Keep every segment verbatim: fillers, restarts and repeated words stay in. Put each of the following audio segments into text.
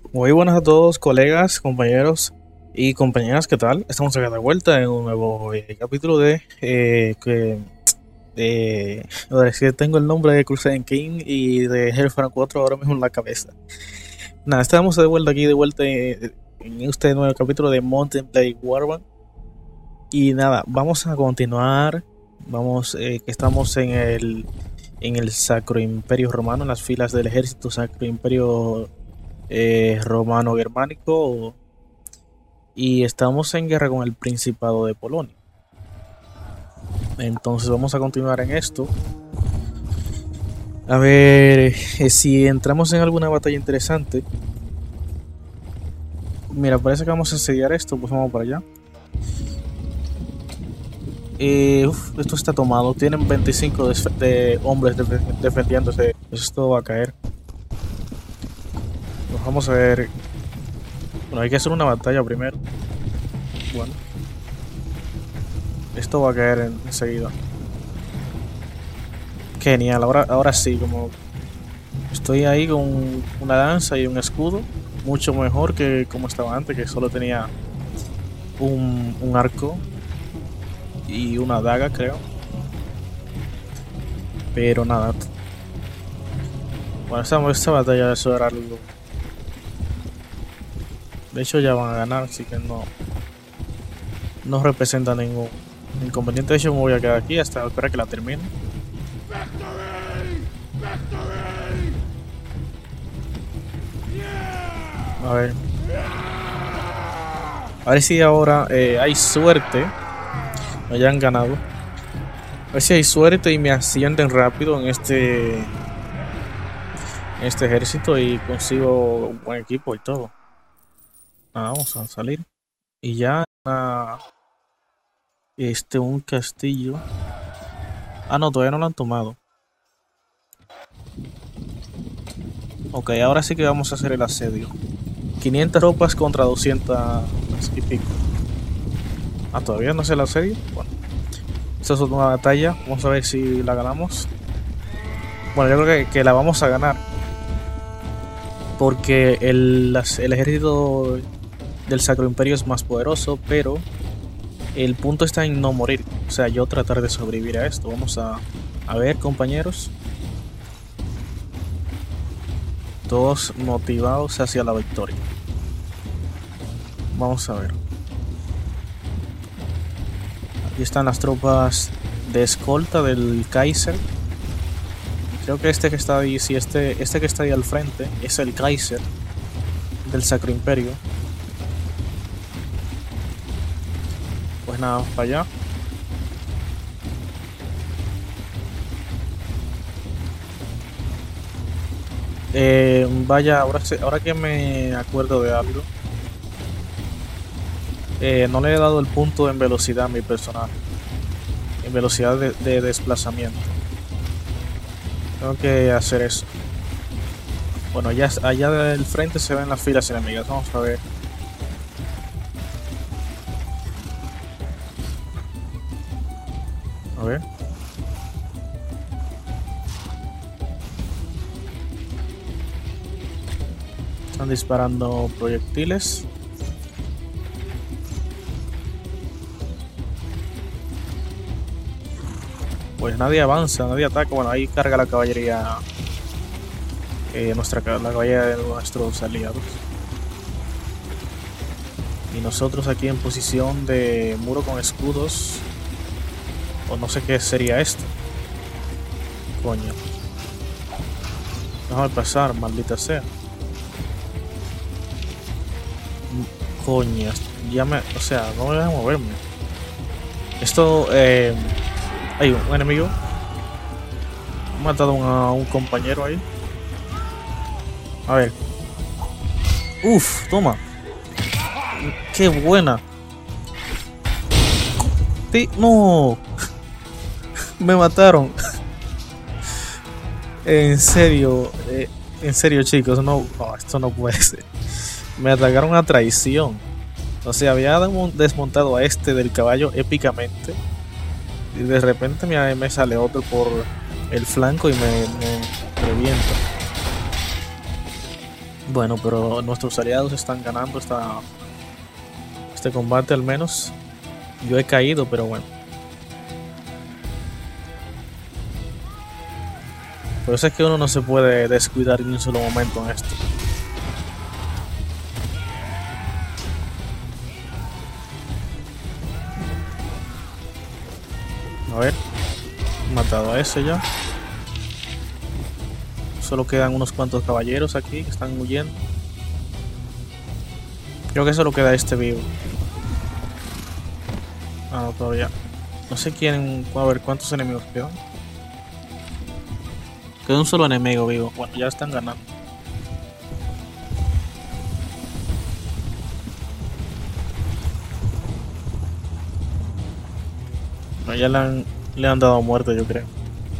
Muy buenas a todos, colegas, compañeros y compañeras, ¿qué tal? Estamos acá de vuelta en un nuevo eh, capítulo de eh, que de, a ver, si tengo el nombre de Crusader King y de Hellfire cuatro ahora mismo en la cabeza. Nada, estamos de vuelta aquí, de vuelta en, en este nuevo capítulo de Mountain Blade Warband. Y nada, vamos a continuar. Vamos, eh, que estamos en el en el Sacro Imperio Romano, en las filas del ejército Sacro Imperio eh, Romano Germánico, y estamos en guerra con el Principado de Polonia. Entonces vamos a continuar en esto. A ver eh, si entramos en alguna batalla interesante. Mira, parece que vamos a asediar esto, pues vamos para allá. Eh, uf, esto está tomado. Tienen veinticinco de, de hombres def defendiéndose. Esto va a caer. Pues vamos a ver. Bueno, hay que hacer una batalla primero. Bueno, esto va a caer en, enseguida. Genial, ahora, ahora sí, como estoy ahí con una lanza y un escudo, mucho mejor que como estaba antes, que solo tenía un, un arco y una daga, creo. Pero nada. Bueno, esta, esta batalla eso era algo. De hecho ya van a ganar, así que no, no representa ningún inconveniente. De hecho me voy a quedar aquí hasta esperar que la termine. A ver. A ver si ahora eh, hay suerte. Me hayan ganado. A ver si hay suerte y me ascienden rápido en este. En este ejército y consigo un buen equipo y todo. Ah, vamos a salir. Y ya. Ah, este, un castillo. Ah, no, todavía no lo han tomado. Ok, ahora sí que vamos a hacer el asedio. quinientas tropas contra doscientas y pico. Ah, todavía no sé el asedio. Bueno, esta es una batalla. Vamos a ver si la ganamos. Bueno, yo creo que, que la vamos a ganar. Porque el, las, el ejército del Sacro Imperio es más poderoso, pero el punto está en no morir. O sea, yo tratar de sobrevivir a esto. Vamos a, a ver, compañeros. Todos motivados hacia la victoria. Vamos a ver. Aquí están las tropas de escolta del Kaiser. Creo que este que está ahí, sí, este, este que está ahí al frente es el Kaiser del Sacro Imperio. Pues nada, para allá. Eh, vaya, ahora, ahora que me acuerdo de algo. Eh, no le he dado el punto en velocidad a mi personaje. En velocidad de, de desplazamiento. Tengo que hacer eso. Bueno, ya allá del frente se ven las filas enemigas. Vamos a ver. A ver. Están disparando proyectiles. Pues nadie avanza, nadie ataca. Bueno, ahí carga la caballería. Eh, nuestra, la caballería de nuestros aliados. Y nosotros aquí en posición de muro con escudos. O no sé qué sería esto. Coño. Déjame pasar, maldita sea. Coño. Ya me. O sea, no me deja moverme. Esto. Eh, hay un enemigo. He matado a un compañero ahí. A ver. Uf, toma. Qué buena. Sí, no. Me mataron. En serio. Eh, en serio, chicos. No, no, esto no puede ser. Me atacaron a traición. O sea, había desmontado a este del caballo épicamente. Y de repente me, me sale otro por el flanco y me, me revienta. Bueno, pero nuestros aliados están ganando esta, este combate al menos. Yo he caído, pero bueno. Por eso es que uno no se puede descuidar ni un solo momento en esto. A ver, he matado a ese ya. Solo quedan unos cuantos caballeros aquí que están huyendo. Creo que solo queda este vivo. Ah, no, todavía. No sé quién. A ver cuántos enemigos quedan. Queda un solo enemigo vivo. Bueno, ya están ganando. No, ya le han, le han dado muerte, yo creo.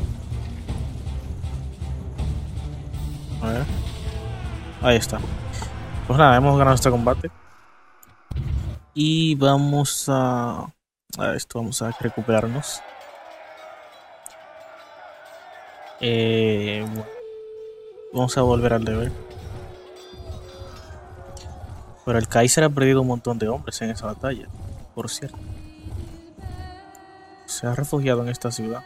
A ver. Ahí está. Pues nada, hemos ganado este combate. Y vamos a... A esto, vamos a recuperarnos. Eh, bueno, vamos a volver al deber. Pero el Kaiser ha perdido un montón de hombres en esa batalla, por cierto. Se ha refugiado en esta ciudad.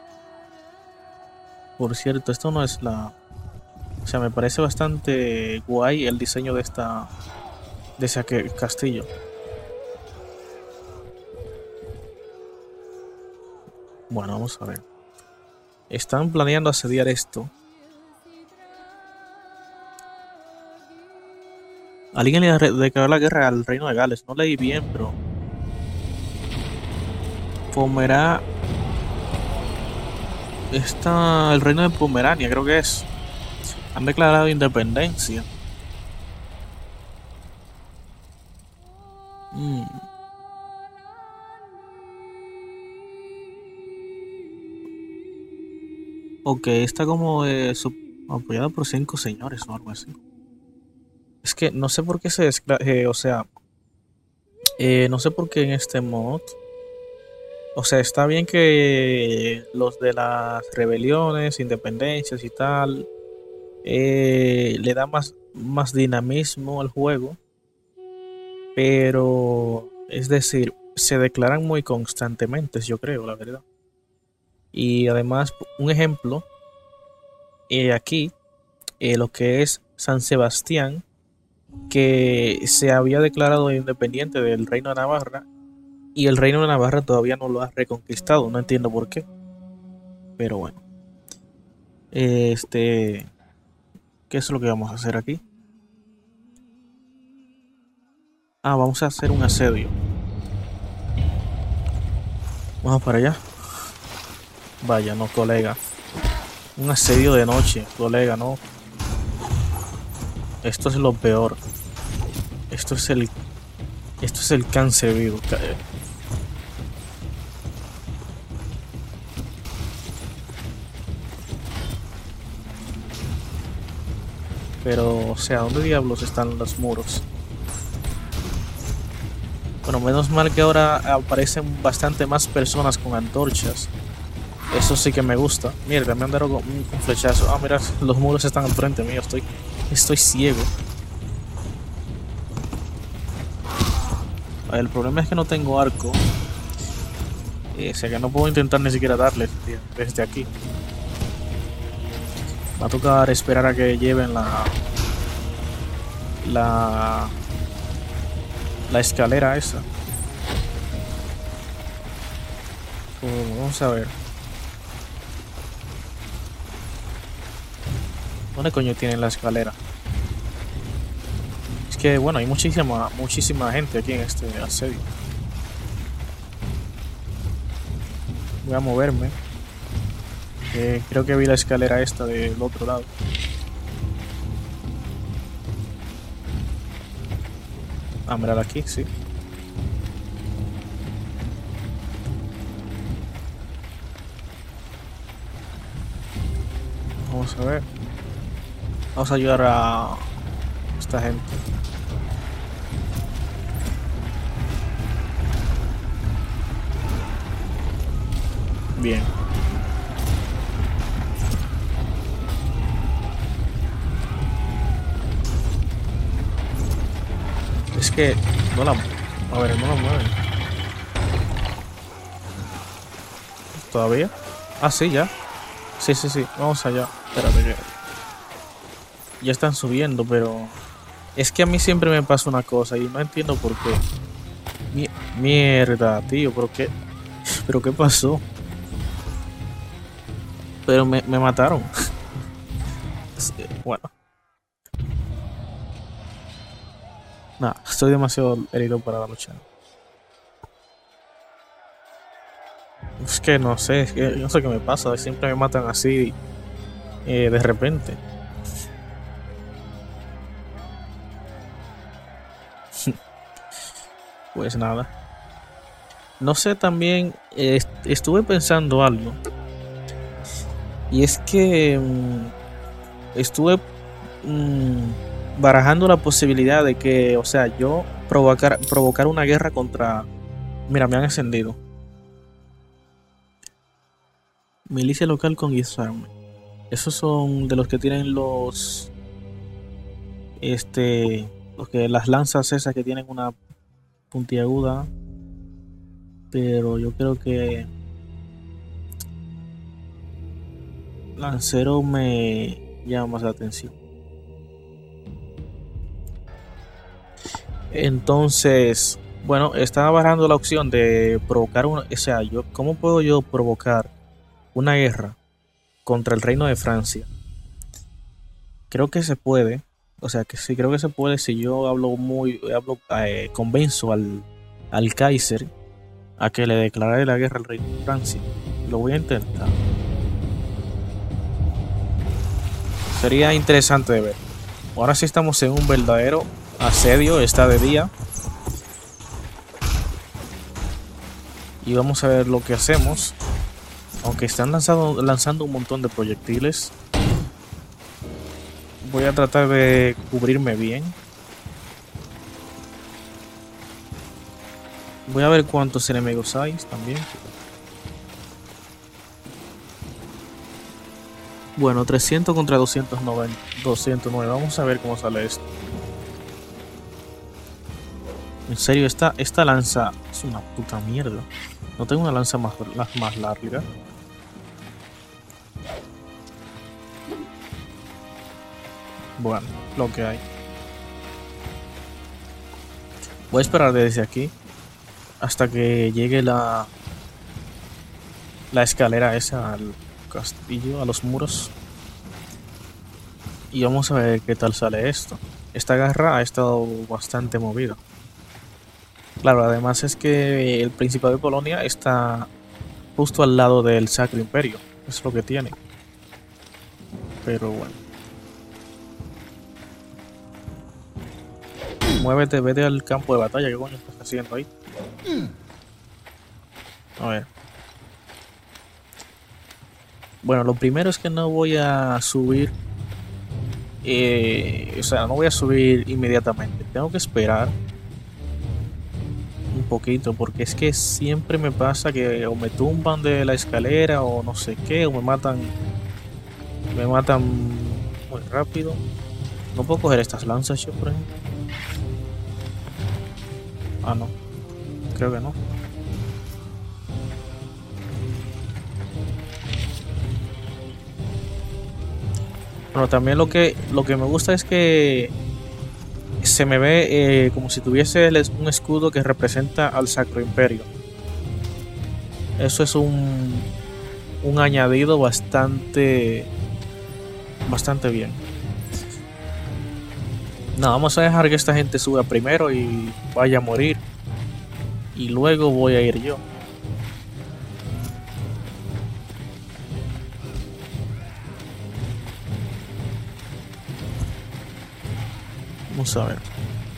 Por cierto, esto no es la... O sea, me parece bastante guay el diseño de esta... De ese castillo. Bueno, vamos a ver. Están planeando asediar esto. Alguien le declaró la guerra al reino de Gales. No leí bien, pero... Pomerá... Está el reino de Pomerania, creo que es. Han declarado independencia. Mm. Ok, está como eh, apoyado por cinco señores o algo así. Es que no sé por qué se... Eh, o sea... Eh, no sé por qué en este mod... O sea, está bien que los de las rebeliones, independencias y tal... Eh, le da más, más dinamismo al juego. Pero... Es decir, se declaran muy constantemente, yo creo, la verdad. Y además, un ejemplo... Eh, aquí, eh, lo que es San Sebastián, que se había declarado independiente del Reino de Navarra y el Reino de Navarra todavía no lo ha reconquistado, no entiendo por qué, pero bueno. Este, ¿qué es lo que vamos a hacer aquí? Ah, vamos a hacer un asedio. Vamos para allá. Vaya, no, colega. Un asedio de noche, colega, no. Esto es lo peor. Esto es el... Esto es el cáncer vivo. Pero, o sea, ¿dónde diablos están los muros? Bueno, menos mal que ahora aparecen bastante más personas con antorchas. Eso sí que me gusta. Mierda, me han dado un, un flechazo. Ah, mira, los muros están al frente mío. Estoy, estoy ciego. El problema es que no tengo arco. Eh, o sea que no puedo intentar ni siquiera darle desde aquí. Va a tocar esperar a que lleven la... La... La escalera esa. Uh, vamos a ver. ¿Dónde coño tienen la escalera? Es que bueno, hay muchísima, muchísima gente aquí en este asedio. Voy a moverme. Eh, creo que vi la escalera esta del otro lado. Ah, mirar aquí, sí. Vamos a ver. Vamos a ayudar a esta gente. Bien. Es que no la... A ver, no la mueven. ¿Todavía? Ah, sí, ya. Sí, sí, sí. Vamos allá. Espérate que... Ya están subiendo, pero... Es que a mí siempre me pasa una cosa y no entiendo por qué. Mi- Mierda, tío, ¿pero qué? ¿Pero qué pasó? Pero me, me mataron. Sí, bueno, nada, estoy demasiado herido para luchar. Es que no sé, es que no sé qué me pasa. Siempre me matan así eh, de repente. Pues nada. No sé, también eh, est- estuve pensando algo. Y es que mm, estuve mm, barajando la posibilidad de que, o sea, yo provocar, provocar una guerra contra... Mira, me han encendido. Milicia local con Disarme. Esos son de los que tienen los... Este... Los que las lanzas esas que tienen una puntiaguda. Pero yo creo que Lancero me llama más la atención. Entonces, bueno, estaba barajando la opción de provocar una, o sea, yo, ¿cómo puedo yo provocar una guerra contra el reino de Francia? Creo que se puede, o sea, que sí, creo que se puede si yo hablo muy, hablo, eh, convenzo al, al Kaiser a que le declare la guerra al reino de Francia. Lo voy a intentar. Sería interesante de ver. Ahora sí estamos en un verdadero asedio, está de día. Y vamos a ver lo que hacemos. Aunque están lanzado, lanzando un montón de proyectiles, voy a tratar de cubrirme bien. Voy a ver cuántos enemigos hay también. Bueno, trescientos contra doscientos noventa, doscientos nueve. Vamos a ver cómo sale esto. En serio, esta, esta lanza es una puta mierda. No tengo una lanza más, más larga. Bueno, lo que hay. Voy a esperar desde aquí hasta que llegue la la escalera esa al castillo, a los muros. Y vamos a ver qué tal sale esto. Esta garra ha estado bastante movida. Claro, además es que el Principado de Polonia está justo al lado del Sacro Imperio. Es lo que tiene. Pero bueno. Muévete, vete al campo de batalla. ¿Qué coño estás haciendo ahí? A ver. Bueno, lo primero es que no voy a subir. Eh, o sea, no voy a subir inmediatamente. Tengo que esperar un poquito, porque es que siempre me pasa que o me tumban de la escalera o no sé qué, o me matan. Me matan muy rápido. No puedo coger estas lanzas yo, por ejemplo. Ah, no. Creo que no. Bueno, también lo que, lo que me gusta es que se me ve eh, como si tuviese el es- un escudo que representa al Sacro Imperio. Eso es un, un añadido bastante, bastante bien. Nada, vamos a dejar que esta gente suba primero y vaya a morir. Y luego voy a ir yo. Vamos a ver.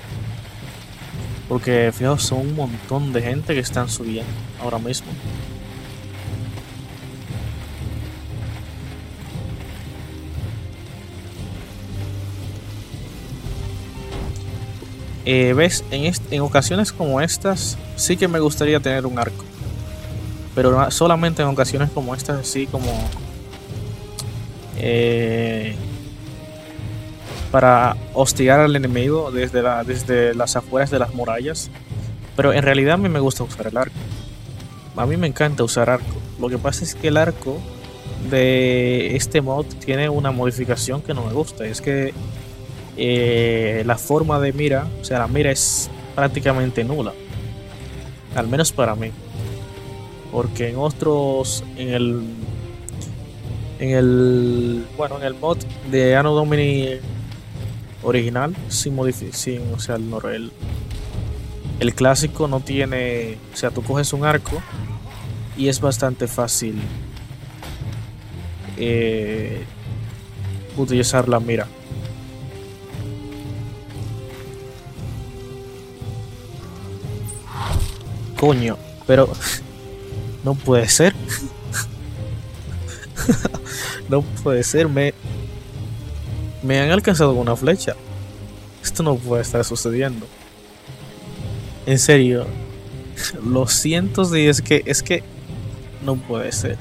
Porque fijaos, son un montón de gente que están subiendo ahora mismo. Eh, ¿ves? En, est- en ocasiones como estas, sí que me gustaría tener un arco. Pero no- solamente en ocasiones como estas, así como... eh, para hostigar al enemigo desde, la, desde las afueras de las murallas. Pero en realidad a mí me gusta usar el arco. A mí me encanta usar arco. Lo que pasa es que el arco de este mod tiene una modificación que no me gusta. Es que eh, la forma de mira, o sea, la mira es prácticamente nula. Al menos para mí. Porque en otros, en el, en el, bueno, en el mod de Anno Domini original, sin modificar, sin, o sea, el, el, el clásico no tiene, o sea, tú coges un arco y es bastante fácil eh, utilizar la mira. Coño, pero no puede ser. No puede ser, me me han alcanzado con una flecha. Esto no puede estar sucediendo. En serio, lo siento si es que es que no puede ser.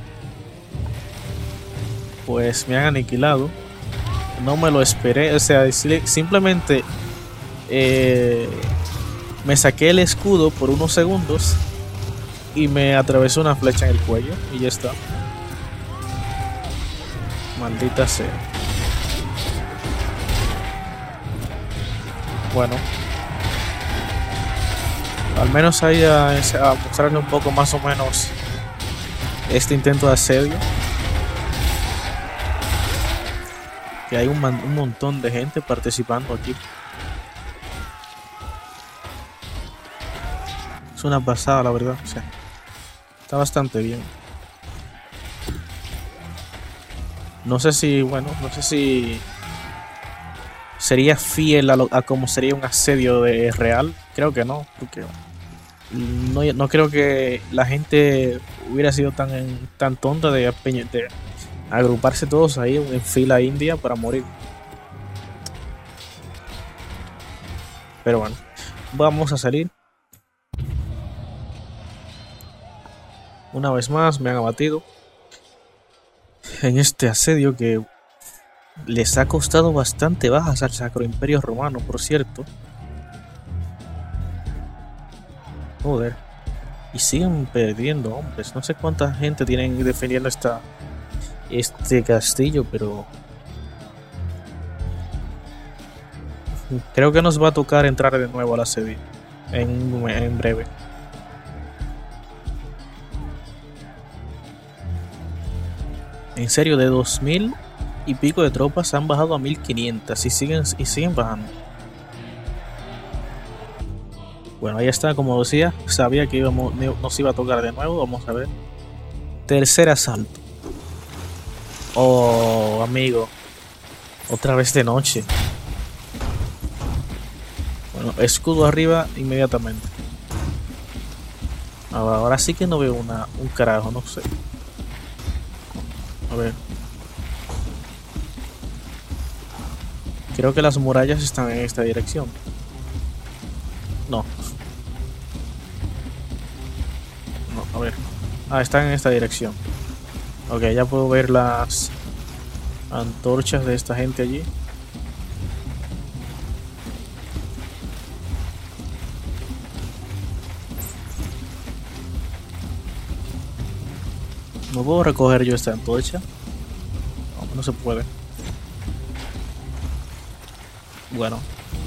Pues me han aniquilado. No me lo esperé. O sea, simplemente eh, me saqué el escudo por unos segundos y me atravesó una flecha en el cuello y ya está. Maldita sea. Bueno, al menos ahí a, a mostrarle un poco más o menos este intento de asedio. Que hay un, un montón de gente participando aquí. Es una pasada, la verdad. O sea, está bastante bien. No sé si, bueno, no sé si sería fiel a, lo, a como sería un asedio de real. Creo que no, porque no, no creo que la gente hubiera sido tan, tan tonta de, de agruparse todos ahí en fila india para morir. Pero bueno, vamos a salir. Una vez más me han abatido en este asedio que les ha costado bastante bajas al Sacro Imperio Romano, por cierto. Joder. Y siguen perdiendo hombres. No sé cuánta gente tienen defendiendo esta, este castillo, pero creo que nos va a tocar entrar de nuevo al asedio en, en breve. En serio, de dos mil y pico de tropas han bajado a mil quinientas y siguen, y siguen bajando. Bueno, ahí está, como decía, sabía que íbamos, nos iba a tocar de nuevo. Vamos a ver. Tercer asalto. Oh, amigo. Otra vez de noche. Bueno, escudo arriba inmediatamente. Ahora, ahora sí que no veo una, un carajo, no sé. A ver. Creo que las murallas están en esta dirección. No. No, a ver. Ah, están en esta dirección. Ok, ya puedo ver las antorchas de esta gente allí. ¿No puedo recoger yo esta antorcha? No, no se puede. Bueno.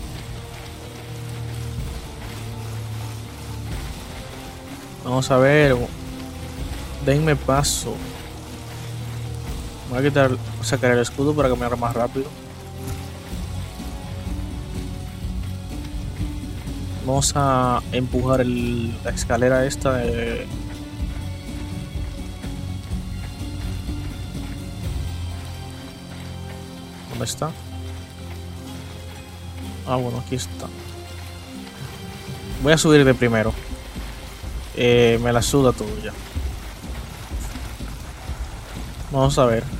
Vamos a ver. Denme paso. Voy a quitar, sacar el escudo para caminar más rápido. Vamos a empujar el, la escalera esta de... ¿Dónde está? Ah, bueno, aquí está. Voy a subir de primero. Eh, me la suda todo ya. Vamos a ver.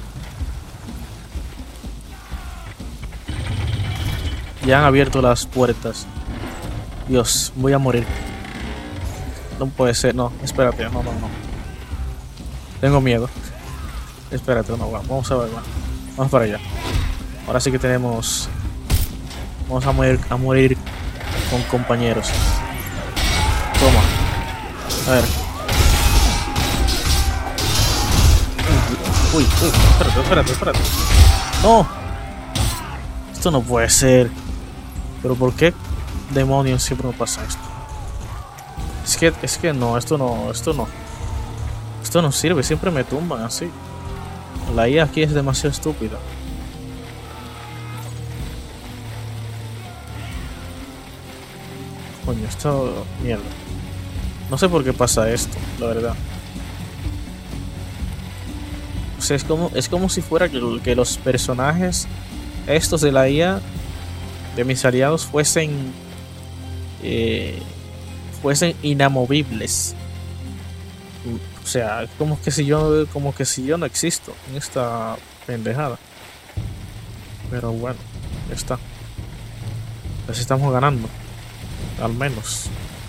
Ya han abierto las puertas. Dios, voy a morir. No puede ser, no, espérate, no, no, no. Tengo miedo. Espérate, no, vamos a ver, vamos para allá. Ahora sí que tenemos Vamos a morir, a morir con compañeros. Toma. A ver. Uy, uy, espérate, espérate, espérate. ¡No! Esto no puede ser. ¿Pero por qué demonios siempre me pasa esto? Es que, es que no, esto no, esto no. Esto no sirve, siempre me tumban así. La I A aquí es demasiado estúpida. Coño, esto... mierda. No sé por qué pasa esto, la verdad. O sea, es como, es como si fuera que, que los personajes estos de la I A de mis aliados fuesen eh, fuesen inamovibles. O sea, como que si yo como que si yo no existo en esta pendejada. Pero bueno, ya está. Pues estamos ganando, al menos.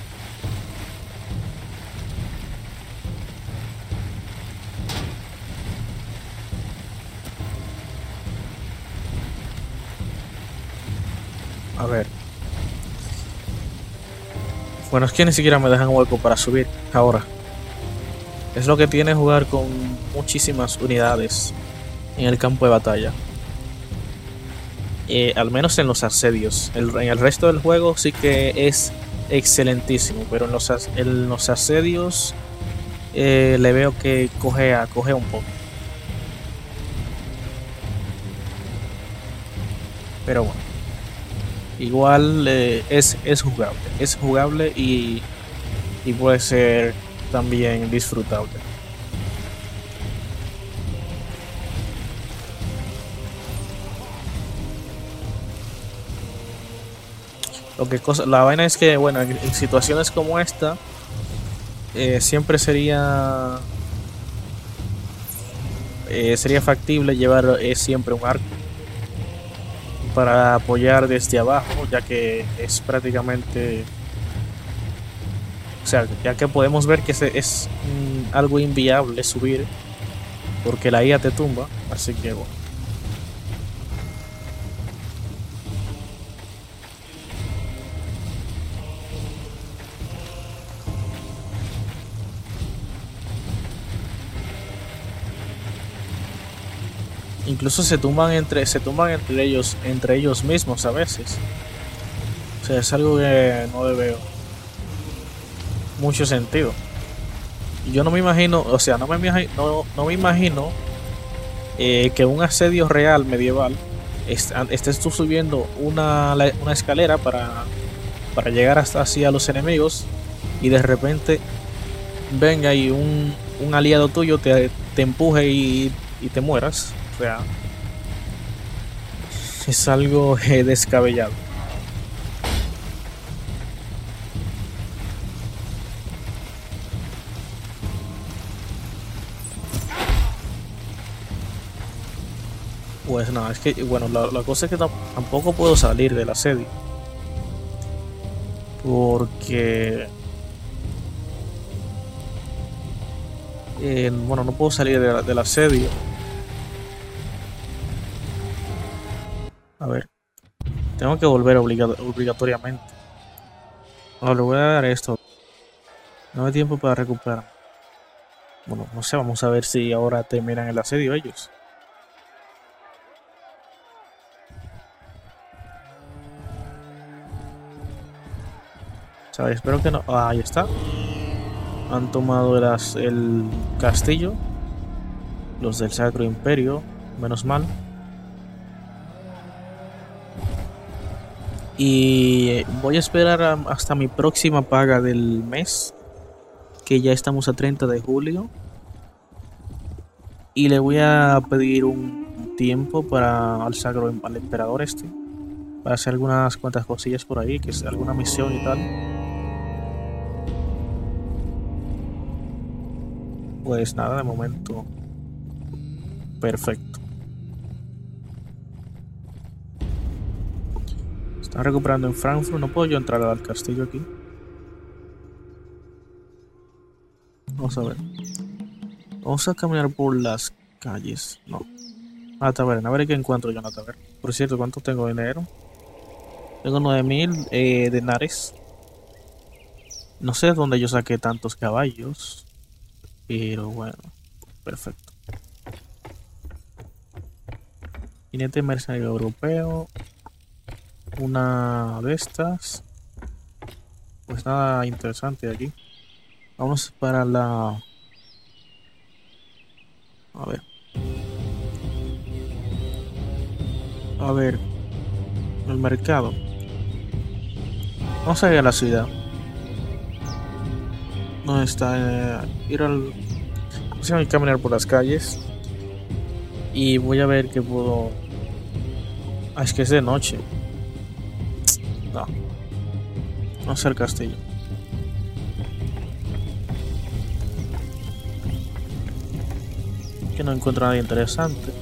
A ver. Bueno, es que ni siquiera me dejan hueco para subir ahora. Es lo que tiene jugar con muchísimas unidades en el campo de batalla. Eh, al menos en los asedios. El, en el resto del juego sí que es excelentísimo, pero en los, as, en los asedios eh, le veo que cogea, cogea un poco. Pero bueno. Igual eh, es, es jugable, es jugable y, y puede ser también disfrutable. Lo que cosa, la vaina es que, bueno, en, en situaciones como esta, eh, siempre sería eh, sería factible llevar eh, siempre un arco para apoyar desde abajo, ya que es prácticamente, o sea, ya que podemos ver que es mm, algo inviable subir porque la I A te tumba, así que bueno. Incluso se tumban entre se tumban entre ellos entre ellos mismos a veces. O sea, es algo que no le veo mucho sentido. Yo no me imagino, o sea, no me imagino, no, no me imagino eh, que un asedio real medieval est estés tú subiendo una, una escalera para, para llegar hasta así a los enemigos y de repente venga y un, un aliado tuyo te, te empuje y, y te mueras. O sea, es algo eh, descabellado. Pues nada, es que, bueno, la, la cosa es que tampoco puedo salir del asedio. Porque... Eh, bueno, no puedo salir de la, del asedio. A ver. Tengo que volver obligado, obligatoriamente. No, le voy a dar esto. No hay tiempo para recuperar. Bueno, no sé, vamos a ver si ahora terminan el asedio ellos. O sea, espero que no... Ah, ahí está. Han tomado el, el castillo. Los del Sacro Imperio. Menos mal. Y voy a esperar a, hasta mi próxima paga del mes. Que ya estamos a treinta de julio. Y le voy a pedir un tiempo para al Sacro al Emperador este. Para hacer algunas cuantas cosillas por ahí. Que es alguna misión y tal. Pues nada, de momento perfecto. Están recuperando en Frankfurt. No puedo yo entrar al castillo aquí. Vamos a ver. Vamos a caminar por las calles. No. A la taberna. A ver qué encuentro yo en la taberna. Por cierto, ¿cuánto tengo de dinero? Tengo nueve mil eh, denares. No sé dónde yo saqué tantos caballos. Pero bueno, perfecto. Jinete mercenario europeo. Una de estas. Pues nada interesante aquí. Vamos para la... A ver. A ver. El mercado. Vamos a ir a la ciudad. ¿Dónde está? Eh, ir al... Vamos a caminar por las calles. Y voy a ver qué puedo... Ah, es que es de noche. No. Vamos al castillo. Que no encuentro nada interesante.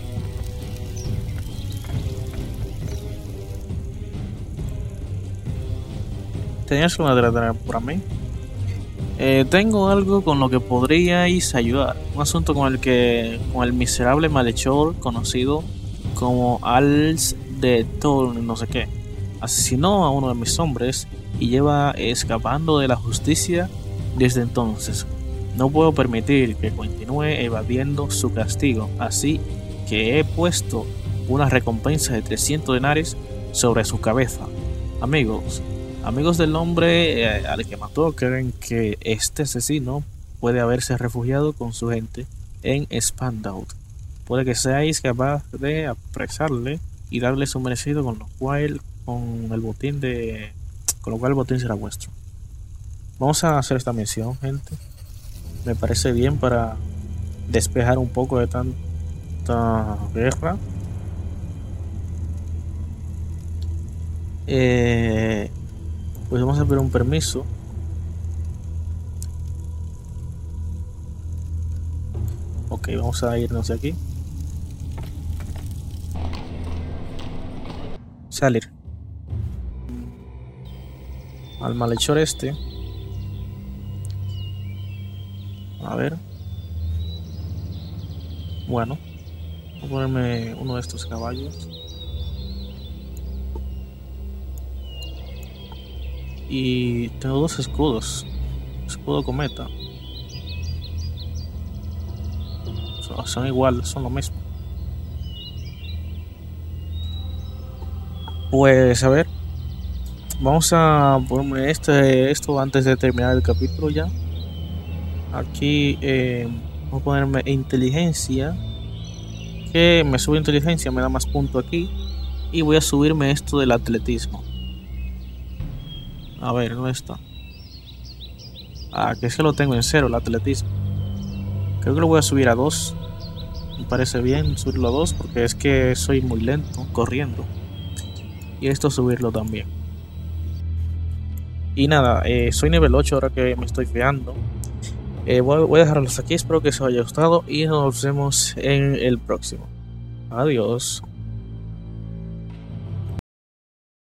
¿Tenías una de por mí? Eh, tengo algo con lo que podríais ayudar. Un asunto con el que, con el miserable malhechor conocido como Als de Thorn, no sé qué, asesinó a uno de mis hombres y lleva escapando de la justicia desde entonces. No puedo permitir que continúe evadiendo su castigo, así que he puesto una recompensa de trescientos denares sobre su cabeza. Amigos, amigos del hombre eh, al que mató, creen que este asesino puede haberse refugiado con su gente en Spandau. Puede que seáis capaz de apresarle y darle su merecido, con lo cual con el botín de con lo cual el botín será vuestro. Vamos a hacer esta misión, gente. Me parece bien para despejar un poco de tanta guerra. Eh, pues vamos a pedir un permiso. Ok, vamos a irnos de aquí. Salir. Al malhechor este. A ver. Bueno. Voy a ponerme uno de estos caballos. Y tengo dos escudos. Escudo cometa. Son, son iguales, son lo mismo. Pues a ver. Vamos a ponerme este, esto antes de terminar el capítulo ya. Aquí eh, voy a ponerme inteligencia. Que me sube inteligencia, me da más punto aquí. Y voy a subirme esto del atletismo. A ver, ¿dónde está? Ah, que es que lo tengo en cero, el atletismo. Creo que lo voy a subir a dos. Me parece bien subirlo a dos porque es que soy muy lento corriendo. Y esto subirlo también. Y nada, eh, soy nivel ocho ahora que me estoy fiando. Eh, voy, voy a dejarlos aquí, espero que os haya gustado y nos vemos en el próximo. Adiós.